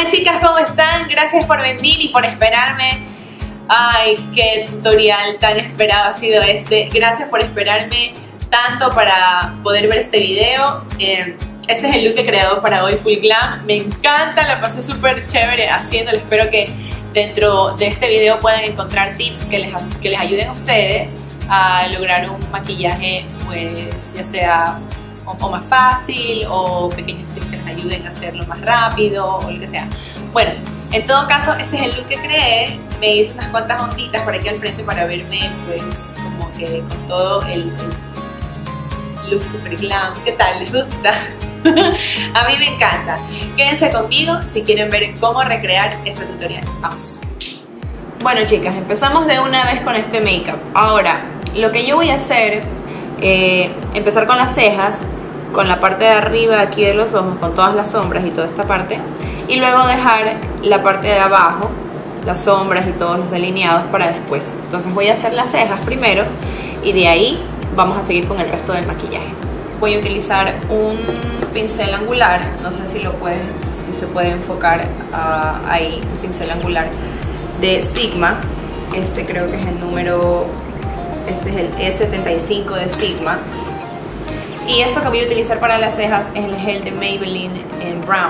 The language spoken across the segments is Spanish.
Hola chicas, ¿cómo están? Gracias por venir y por esperarme. Ay, qué tutorial tan esperado ha sido este. Gracias por esperarme tanto para poder ver este video. Este es el look que he creado para hoy, Full Glam. Me encanta, la pasé súper chévere haciéndolo. Espero que dentro de este video puedan encontrar tips que les ayuden a ustedes a lograr un maquillaje, pues ya sea o más fácil o pequeños tips que les ayuden a hacerlo más rápido o lo que sea. Bueno, en todo caso, este es el look que creé. Me hice unas cuantas onditas por aquí al frente para verme pues como que con todo el look super glam. ¿Qué tal? ¿Les gusta? A mí me encanta. Quédense conmigo si quieren ver cómo recrear este tutorial. Vamos. Bueno chicas, empezamos de una vez con este make-up. Ahora, lo que yo voy a hacer, empezar con las cejas, con la parte de arriba aquí de los ojos, con todas las sombras y toda esta parte, y luego dejar la parte de abajo, las sombras y todos los delineados para después. Entonces voy a hacer las cejas primero y de ahí vamos a seguir con el resto del maquillaje. Voy a utilizar un pincel angular, no sé si se puede enfocar ahí, un pincel angular de Sigma. Este creo que es el número, este es el E75 de Sigma. Y esto que voy a utilizar para las cejas es el gel de Maybelline en Brown.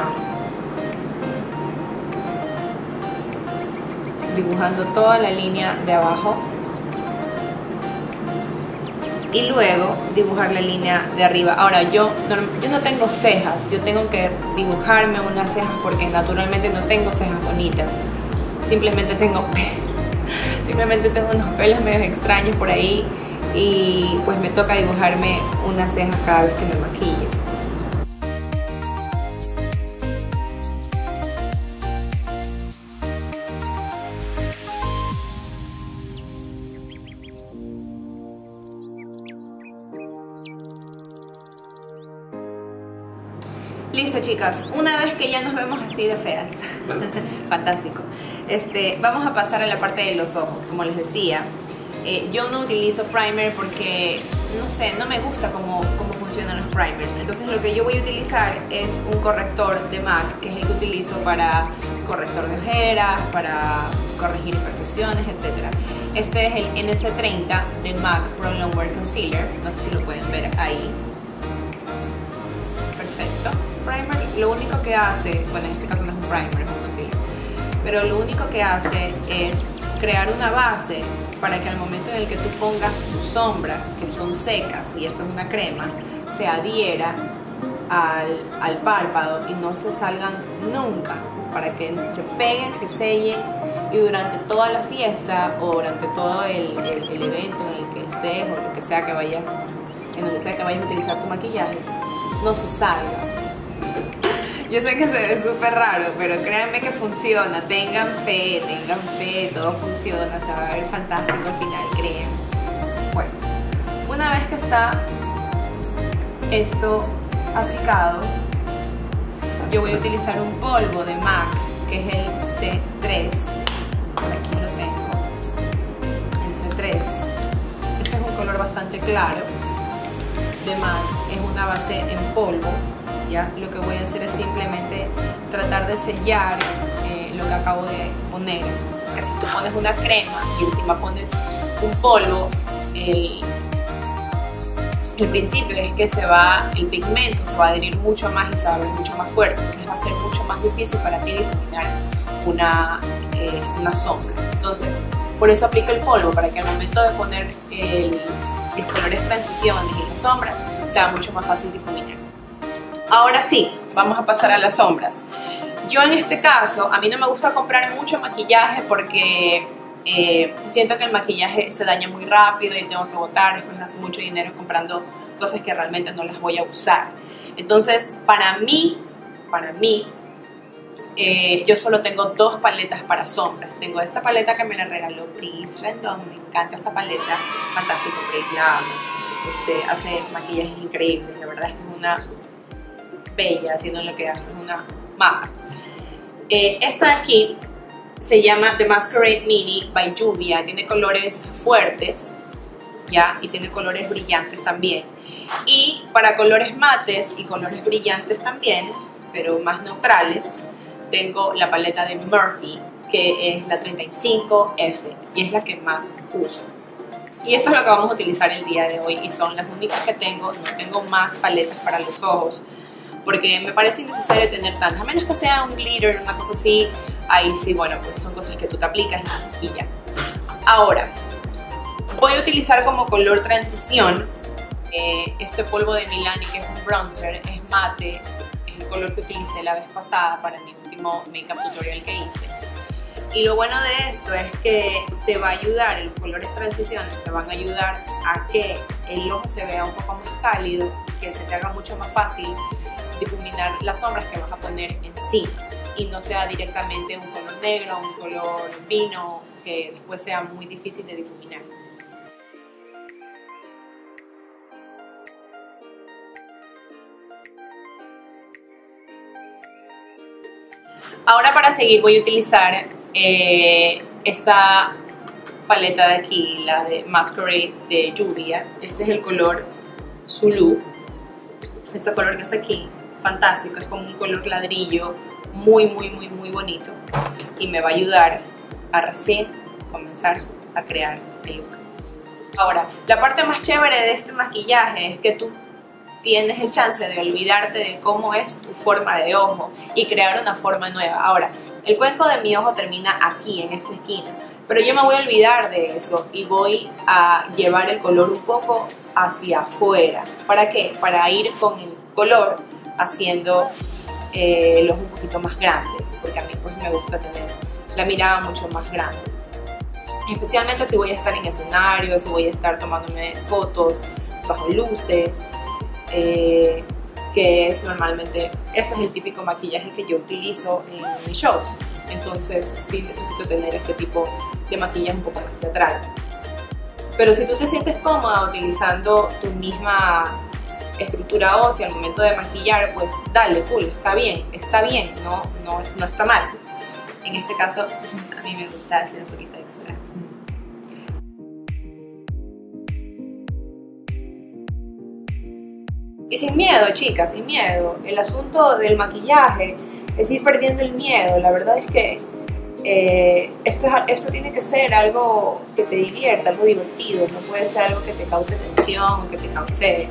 Dibujando toda la línea de abajo y luego dibujar la línea de arriba. Ahora yo no tengo cejas, yo tengo que dibujarme unas cejas porque naturalmente no tengo cejas bonitas, simplemente tengo unos pelos medio extraños por ahí y pues me toca dibujarme unas cejas cada vez que me maquille. Listo chicas, una vez que ya nos vemos así de feas, fantástico, vamos a pasar a la parte de los ojos. Como les decía, yo no utilizo primer porque, no sé, no me gusta cómo funcionan los primers. Entonces lo que yo voy a utilizar es un corrector de MAC, que es el que utilizo para corrector de ojeras, para corregir imperfecciones, etc. Este es el NC30 de MAC Pro Longwear Concealer, no sé si lo pueden ver ahí. Perfecto. Primer lo único que hace, bueno, en este caso no es un primer, es un concealer, pero lo único que hace es crear una base para que al momento en el que tú pongas tus sombras, que son secas, y esto es una crema, se adhiera al párpado y no se salgan nunca, para que se peguen, se sellen y durante toda la fiesta o durante todo el evento en el que estés o lo que sea que vayas, en donde sea que vayas a utilizar tu maquillaje, no se salga. Yo sé que se ve súper raro, pero créanme que funciona. Tengan fe, todo funciona, se va a ver fantástico al final, créanme. Bueno, una vez que está esto aplicado, yo voy a utilizar un polvo de MAC, que es el C3. Por aquí lo tengo, el C3. Este es un color bastante claro de MAC, es una base en polvo. ¿Ya? Lo que voy a hacer es simplemente tratar de sellar lo que acabo de poner. Que si tú pones una crema y encima pones un polvo, el principio es que el pigmento se va a adherir mucho más y se va a ver mucho más fuerte. Entonces va a ser mucho más difícil para ti difuminar una sombra. Entonces, por eso aplico el polvo, para que al momento de poner los colores transiciones y las sombras sea mucho más fácil difuminar. Ahora sí, vamos a pasar a las sombras. Yo en este caso, a mí no me gusta comprar mucho maquillaje porque siento que el maquillaje se daña muy rápido y tengo que botar, después gasto mucho dinero comprando cosas que realmente no las voy a usar. Entonces, para mí, yo solo tengo dos paletas para sombras. Tengo esta paleta que me la regaló Pris Rendon, me encanta esta paleta, fantástico, Pris la amo. Hace maquillajes increíbles, la verdad es que es una bella haciendo lo que hace, es una maga. Esta de aquí se llama The Masquerade Mini by Lluvia, tiene colores fuertes, ¿ya? Y tiene colores brillantes también. Y para colores mates y colores brillantes también, pero más neutrales, tengo la paleta de Murphy, que es la 35F, y es la que más uso. Y esto es lo que vamos a utilizar el día de hoy, y son las únicas que tengo. No tengo más paletas para los ojos, porque me parece innecesario tener tantas, a menos que sea un glitter, una cosa así. Ahí sí, bueno, pues son cosas que tú te aplicas y ya. Ahora, voy a utilizar como color transición este polvo de Milani, que es un bronzer, es mate, es el color que utilicé la vez pasada para mi último makeup tutorial que hice. Y lo bueno de esto es que te va a ayudar, los colores transiciones te van a ayudar a que el ojo se vea un poco más cálido, que se te haga mucho más fácil difuminar las sombras que vas a poner encima y no sea directamente un color negro, un color vino, que después sea muy difícil de difuminar. Ahora, para seguir, voy a utilizar esta paleta de aquí, la de Masquerade de lluvia. Este es el color Zulu. Este color que está aquí, fantástico, es como un color ladrillo, muy bonito, y me va a ayudar a recién comenzar a crear el look. Ahora, la parte más chévere de este maquillaje es que tú tienes el chance de olvidarte de cómo es tu forma de ojo y crear una forma nueva. Ahora, el cuenco de mi ojo termina aquí, en esta esquina, pero yo me voy a olvidar de eso y voy a llevar el color un poco hacia afuera. ¿Para qué? Para ir con el color haciendo el ojo un poquito más grande, porque a mí pues me gusta tener la mirada mucho más grande. Especialmente si voy a estar en escenario, si voy a estar tomándome fotos bajo luces, que es normalmente, este es el típico maquillaje que yo utilizo en mis shows. Entonces sí necesito tener este tipo de maquillaje un poco más teatral. Pero si tú te sientes cómoda utilizando tu misma estructura ósea al momento de maquillar, pues dale, cool, está bien, no está mal. En este caso a mí me gusta hacer un poquito extra. Y sin miedo, chicas, sin miedo. El asunto del maquillaje es ir perdiendo el miedo. La verdad es que esto tiene que ser algo que te divierta, algo divertido. No puede ser algo que te cause tensión, que te cause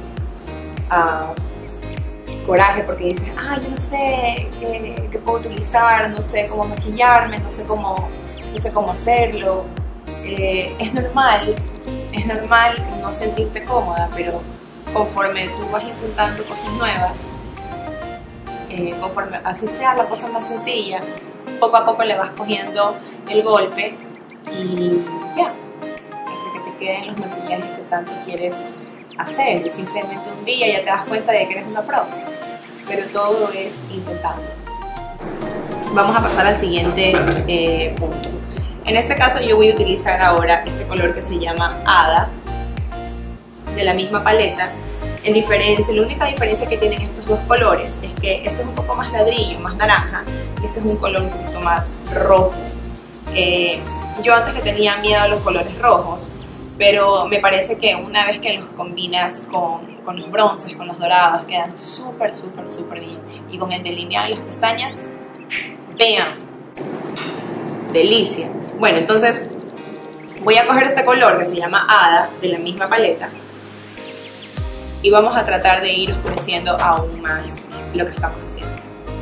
coraje, porque dices, yo no sé qué puedo utilizar, no sé cómo maquillarme, no sé cómo hacerlo. Es normal no sentirte cómoda, pero conforme tú vas intentando cosas nuevas, conforme así sea la cosa más sencilla, poco a poco le vas cogiendo el golpe y ya, que te queden los maquillajes que tanto quieres hacer. Y simplemente un día ya te das cuenta de que eres una pro, pero todo es intentando. Vamos a pasar al siguiente punto. En este caso yo voy a utilizar ahora este color que se llama Hada, de la misma paleta. La única diferencia que tienen estos dos colores es que este es un poco más ladrillo, más naranja, y este es un color un poquito más rojo. Yo antes le tenía miedo a los colores rojos, pero me parece que una vez que los combinas con los bronces, con los dorados, quedan súper bien. Y con el delineado en las pestañas, vean, delicia. Bueno, entonces voy a coger este color que se llama Hada, de la misma paleta, y vamos a tratar de ir oscureciendo aún más lo que estamos haciendo.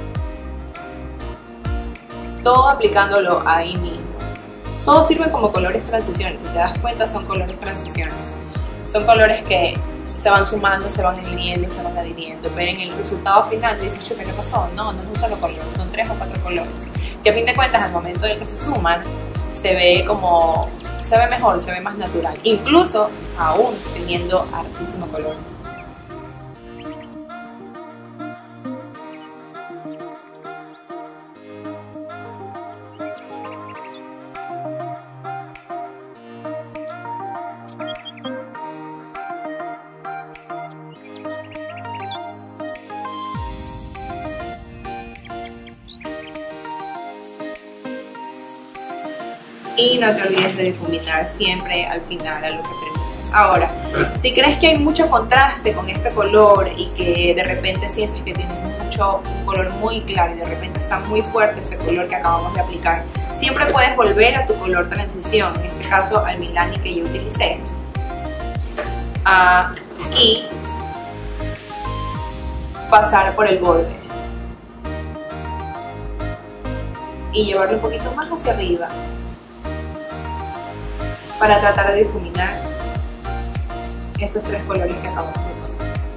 Todo aplicándolo ahí mismo. Todos sirven como colores transiciones, si te das cuenta son colores transiciones. Son colores que se van sumando, se van adhiriendo, pero en el resultado final te dices, ¿qué pasó? No es un solo color, son 3 o 4 colores. Que a fin de cuentas al momento en el que se suman, se ve mejor, se ve más natural, incluso aún teniendo hartísimo color. Y no te olvides de difuminar siempre al final a lo que termines. Ahora, si crees que hay mucho contraste con este color y que de repente sientes que tienes mucho un color muy claro y de repente está muy fuerte este color que acabamos de aplicar, siempre puedes volver a tu color transición, en este caso al Milani que yo utilicé, y pasar por el borde y llevarlo un poquito más hacia arriba para tratar de difuminar estos tres colores que acabamos de poner.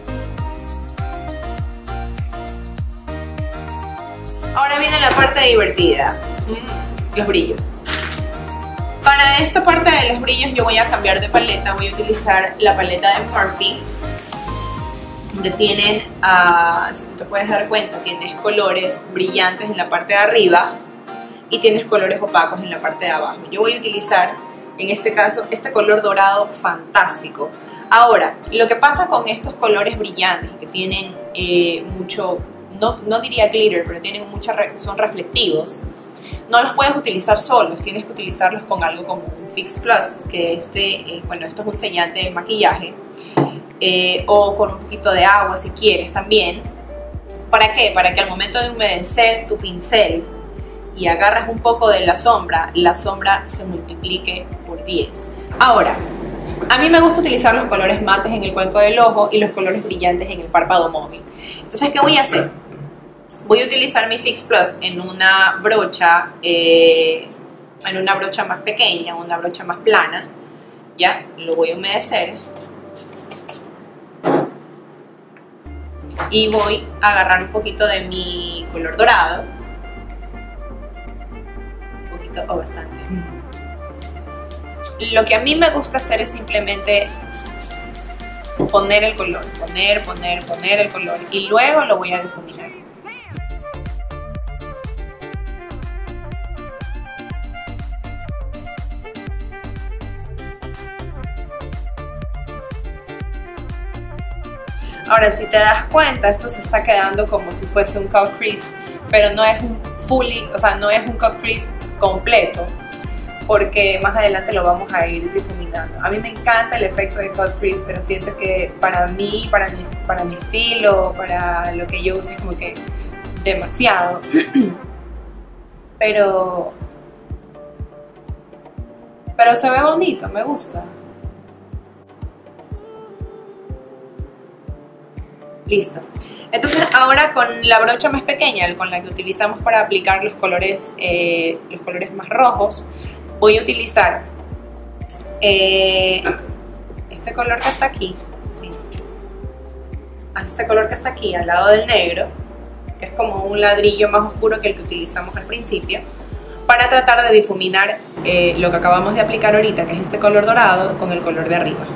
Ahora viene la parte divertida, los brillos. Para esta parte de los brillos yo voy a cambiar de paleta, voy a utilizar la paleta de Morphe, donde tienen, si tú te puedes dar cuenta, tienes colores brillantes en la parte de arriba y tienes colores opacos en la parte de abajo. Yo voy a utilizar, en este caso, este color dorado fantástico. Ahora, lo que pasa con estos colores brillantes que tienen mucho, no diría glitter, pero tienen son reflectivos, no los puedes utilizar solos, tienes que utilizarlos con algo como un Fix Plus, que bueno, esto es un sellante de maquillaje, o con un poquito de agua si quieres también. ¿Para qué? Para que al momento de humedecer tu pincel y agarras un poco de la sombra se multiplique por 10. Ahora, a mí me gusta utilizar los colores mates en el cuenco del ojo y los colores brillantes en el párpado móvil. Entonces, ¿qué voy a hacer? Voy a utilizar mi Fix Plus en una brocha más pequeña, una brocha más plana. Ya, lo voy a humedecer. Y voy a agarrar un poquito de mi color dorado. Un poquito o bastante. Lo que a mí me gusta hacer es simplemente poner el color, poner el color y luego lo voy a difuminar. Ahora, si te das cuenta, esto se está quedando como si fuese un cut crease, pero no es un no es un cut crease completo, porque más adelante lo vamos a ir difuminando. A mí me encanta el efecto de cut crease, pero siento que para mí, para mi estilo, para lo que yo uso es como que demasiado. pero se ve bonito, me gusta. Listo. Entonces ahora con la brocha más pequeña, con la que utilizamos para aplicar los colores más rojos, voy a utilizar este color que está aquí, este color que está aquí al lado del negro, que es como un ladrillo más oscuro que el que utilizamos al principio, para tratar de difuminar lo que acabamos de aplicar ahorita, que es este color dorado, con el color de arriba.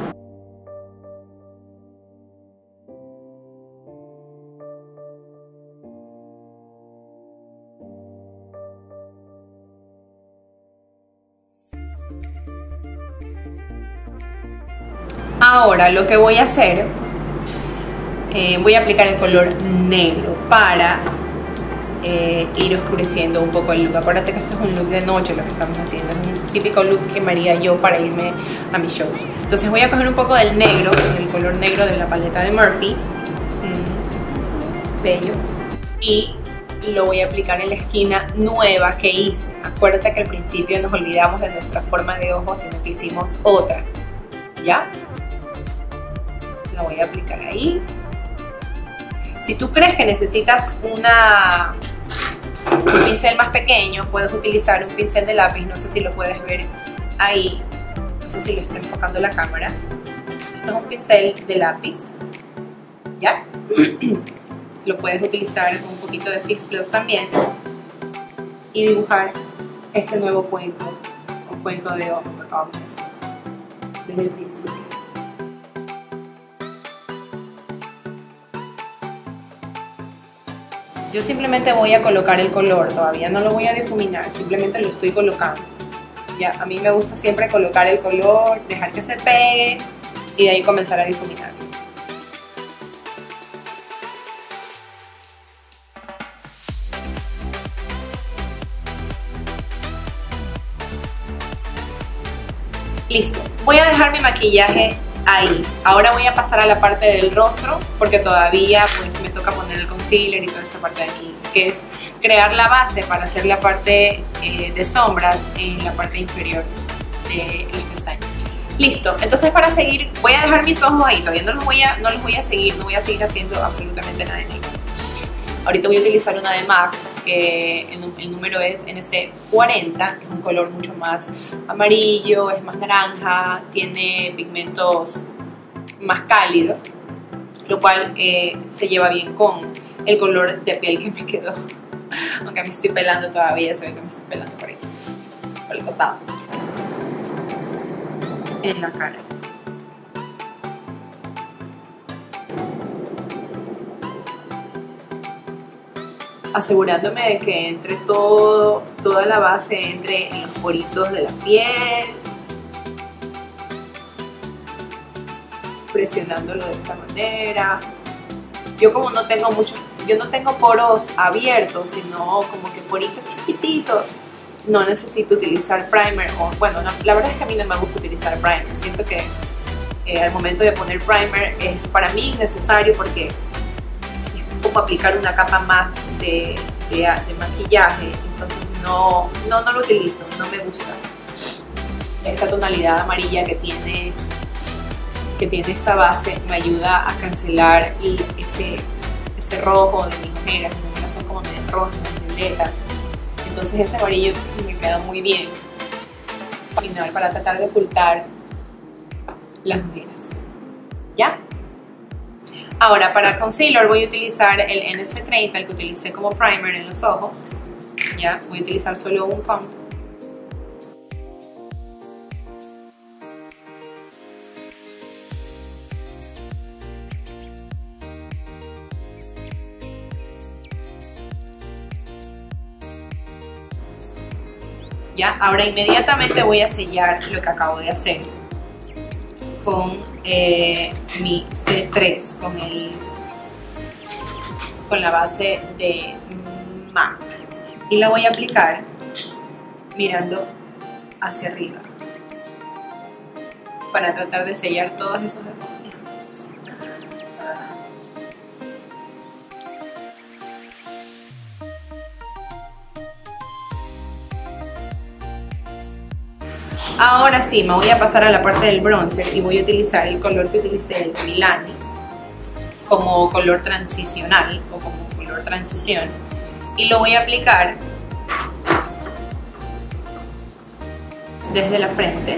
Ahora lo que voy a hacer, voy a aplicar el color negro para ir oscureciendo un poco el look. Acuérdate que esto es un look de noche lo que estamos haciendo, es un típico look que me haría yo para irme a mis shows. Entonces voy a coger un poco del negro, el color negro de la paleta de Morphe, bello, y lo voy a aplicar en la esquina nueva que hice. Acuérdate que al principio nos olvidamos de nuestra forma de ojos, sino que hicimos otra, ¿ya? La voy a aplicar ahí. Si tú crees que necesitas un pincel más pequeño, puedes utilizar un pincel de lápiz. No sé si lo puedes ver ahí, no sé si lo está enfocando la cámara. Esto es un pincel de lápiz, ¿ya? Lo puedes utilizar con un poquito de Fix Plus también y dibujar este nuevo cuenco, un cuenco de ojo que acabamos de hacer desde el principio. Yo simplemente voy a colocar el color, todavía no lo voy a difuminar, simplemente lo estoy colocando. Ya, a mí me gusta siempre colocar el color, dejar que se pegue y de ahí comenzar a difuminar. Listo, voy a dejar mi maquillaje ahí. Ahora voy a pasar a la parte del rostro porque todavía pues me toca poner el concealer y toda esta parte de aquí, que es crear la base para hacer la parte de sombras en la parte inferior de la pestaña. Listo, entonces para seguir voy a dejar mis ojos ahí, todavía no los voy a seguir haciendo absolutamente nada en ellos. Ahorita voy a utilizar una de MAC, que el número es NC40, es un color mucho más amarillo, es más naranja, tiene pigmentos más cálidos, lo cual se lleva bien con el color de piel que me quedó. Aunque me estoy pelando todavía, se ve que me estoy pelando por aquí, por el costado. En la cara. Asegurándome de que entre toda la base entre en los poritos de la piel, presionándolo de esta manera. Yo como no tengo poros abiertos, sino como que poritos chiquititos, no necesito utilizar primer, o bueno, no, la verdad es que a mí no me gusta utilizar primer. Siento que al momento de poner primer es para mí innecesario porque como aplicar una capa más de maquillaje, entonces no lo utilizo, no me gusta. Esta tonalidad amarilla que tiene esta base me ayuda a cancelar ese rojo de mis ojeras son como medio rojas, violetas, entonces ese amarillo me queda muy bien para tratar de ocultar las ojeras. ¿Ya? Ahora para concealer voy a utilizar el NC30, el que utilicé como primer en los ojos. Ya, voy a utilizar solo un pump. Ya, ahora inmediatamente voy a sellar lo que acabo de hacer con mi C3, con la base de MAC, y la voy a aplicar mirando hacia arriba para tratar de sellar todos esos demonios. Ahora sí, me voy a pasar a la parte del bronzer y voy a utilizar el color que utilicé, el Milani, como color transicional o como color transición, y lo voy a aplicar desde la frente.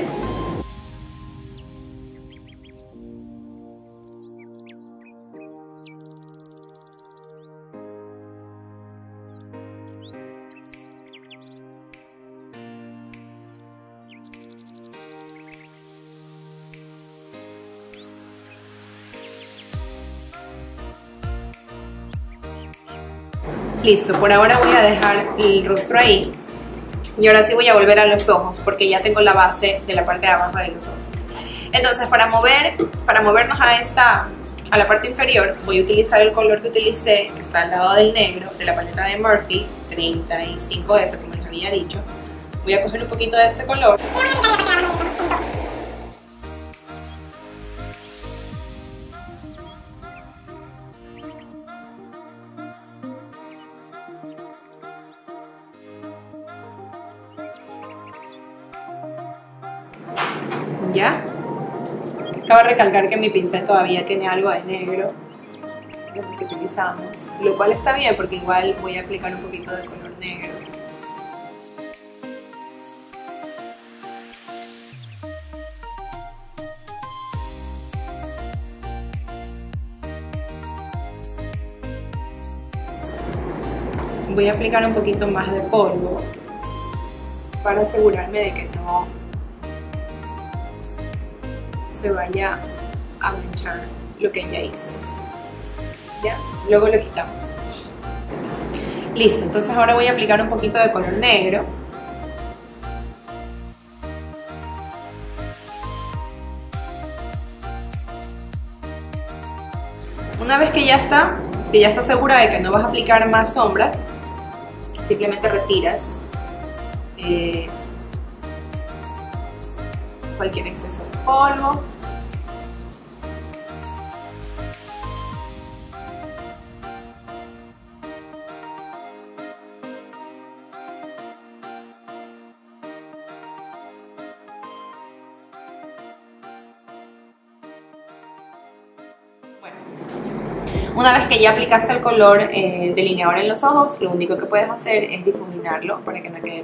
Listo, por ahora voy a dejar el rostro ahí y ahora sí voy a volver a los ojos porque ya tengo la base de la parte de abajo de los ojos. Entonces para movernos a la parte inferior voy a utilizar el color que utilicé, que está al lado del negro, de la paleta de Morphe 35F, como les había dicho. Voy a coger un poquito de este color. ¿Ya? Cabe recalcar que mi pincel todavía tiene algo de negro, que es lo que utilizamos, lo cual está bien porque igual voy a aplicar un poquito de color negro. Voy a aplicar un poquito más de polvo para asegurarme de que no se vaya a manchar lo que ya hice. ¿Ya? Luego lo quitamos. Listo, entonces ahora voy a aplicar un poquito de color negro. Una vez que ya está segura de que no vas a aplicar más sombras, simplemente retiras cualquier exceso de polvo Una vez que ya aplicaste el color delineador en los ojos, lo único que puedes hacer es difuminarlo para que no quede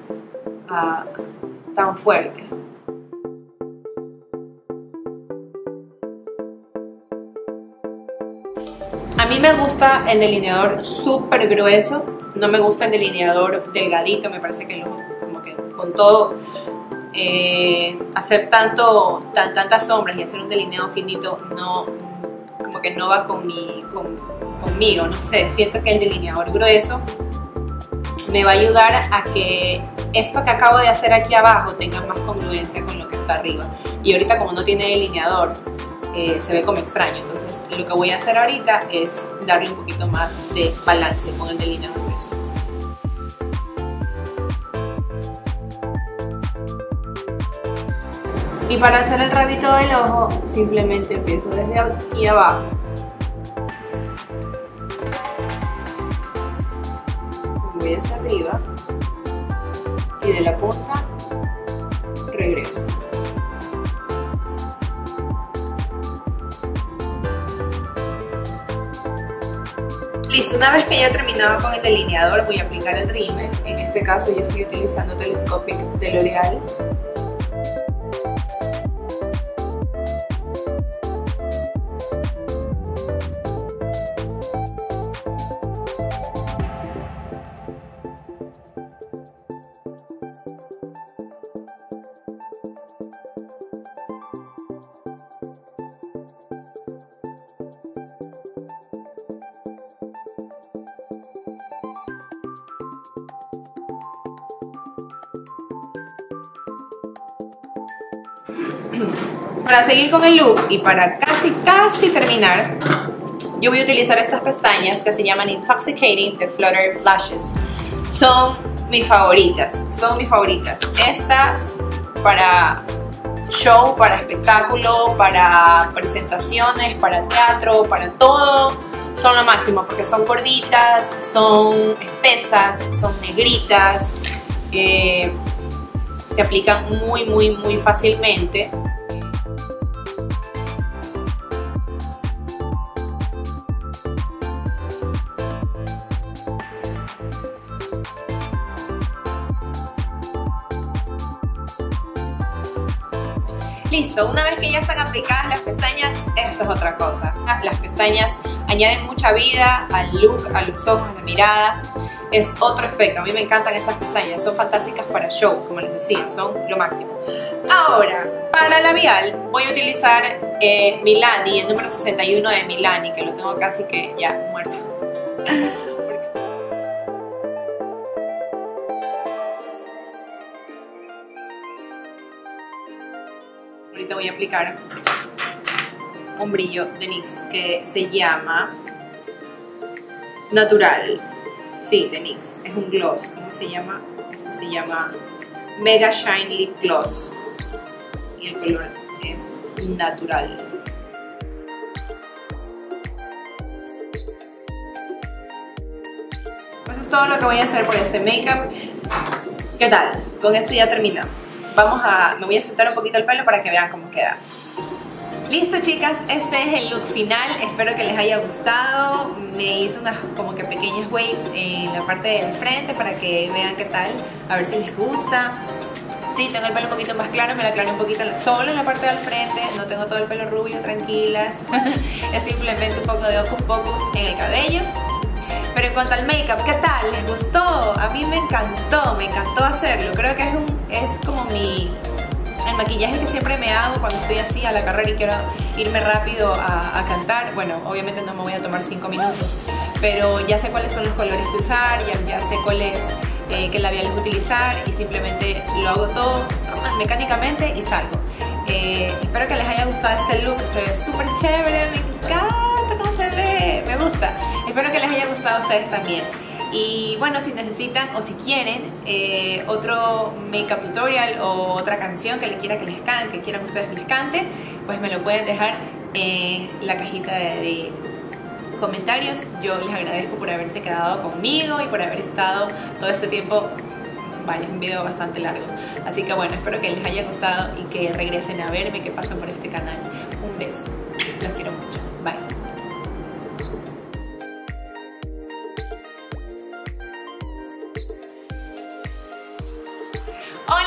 tan fuerte. A mí me gusta el delineador súper grueso, no me gusta el delineador delgadito, me parece que como que con todo hacer tantas sombras y hacer un delineado finito como que no va conmigo, no sé, siento que el delineador grueso me va a ayudar a que esto que acabo de hacer aquí abajo tenga más congruencia con lo que está arriba. Y ahorita como no tiene delineador, se ve como extraño, entonces lo que voy a hacer ahorita es darle un poquito más de balance con el delineador grueso. Y para hacer el rabito del ojo, simplemente empiezo desde aquí abajo. Voy hacia arriba y de la punta regreso. Listo, una vez que ya he terminado con el delineador, voy a aplicar el rímel. En este caso yo estoy utilizando Telescopic de L'Oreal. Para seguir con el look y para casi terminar, yo voy a utilizar estas pestañas que se llaman Intoxicating de Flutter Lashes. Son mis favoritas, Estas para show, para espectáculo, para presentaciones, para teatro, para todo, son lo máximo porque son gorditas, son espesas, son negritas, se aplican muy fácilmente. Listo, una vez que ya están aplicadas las pestañas, esto es otra cosa. Las pestañas añaden mucha vida al look, a los ojos, a la mirada. Es otro efecto. A mí me encantan estas pestañas, son fantásticas para show, como les decía, son lo máximo. Ahora, para labial voy a utilizar Milani, el número 61 de Milani, que lo tengo casi que ya muerto. Ahorita voy a aplicar un brillo de NYX que se llama Natural. Sí, de NYX. Es un gloss. ¿Cómo se llama? Esto se llama Mega Shine Lip Gloss. Y el color es Natural. Pues es todo lo que voy a hacer por este make-up. ¿Qué tal? Con esto ya terminamos. Me voy a soltar un poquito el pelo para que vean cómo queda. Listo, chicas, este es el look final. Espero que les haya gustado. Me hice unas como que pequeñas waves en la parte del frente para que vean qué tal, a ver si les gusta. Sí, tengo el pelo un poquito más claro, me lo aclaré un poquito solo en la parte del frente. No tengo todo el pelo rubio, tranquilas. Es simplemente un poco de hocus pocus en el cabello. Pero en cuanto al make-up, ¿qué tal? ¿Les gustó? A mí me encantó hacerlo. Creo que es como el maquillaje que siempre me hago cuando estoy así a la carrera y quiero irme rápido a cantar. Bueno, obviamente no me voy a tomar 5 minutos, pero ya sé cuáles son los colores que usar, ya sé qué labiales utilizar y simplemente lo hago todo mecánicamente y salgo. Espero que les haya gustado este look, se ve súper chévere, me encanta cómo se ve, me gusta. Espero que les haya gustado a ustedes también. Y bueno, si necesitan o si quieren otro make-up tutorial o otra canción que quieran que ustedes que les cante, pues me lo pueden dejar en la cajita de comentarios. Yo les agradezco por haberse quedado conmigo y por haber estado todo este tiempo. Vaya, es un video bastante largo. Así que bueno, espero que les haya gustado y que regresen a verme, que pasen por este canal. Un beso. Los quiero mucho. Bye.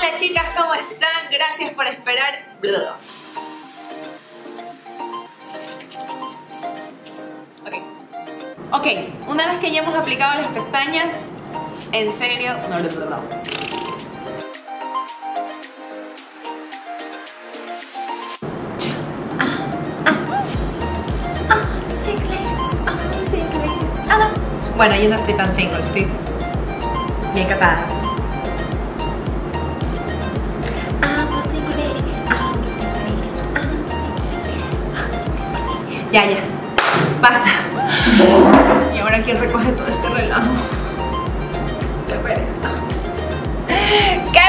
Hola chicas, ¿cómo están? Gracias por esperar. Ok, una vez que ya hemos aplicado las pestañas, en serio, Bueno, yo no estoy tan single, estoy bien casada. Ya, basta. Y ahora ¿quién recoge todo este relajo? Qué pereza. ¡Qué